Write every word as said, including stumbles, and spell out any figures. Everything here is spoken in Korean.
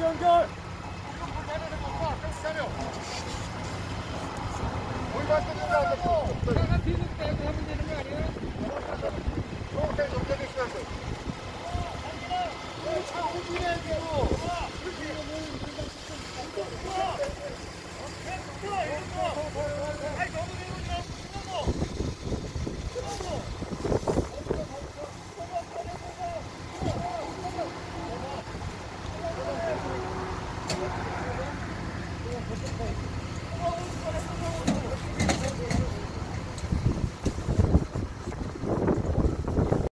연결. 내가 뒤로 빼고 하면 되는 거 아니야? 차 오지네 지금.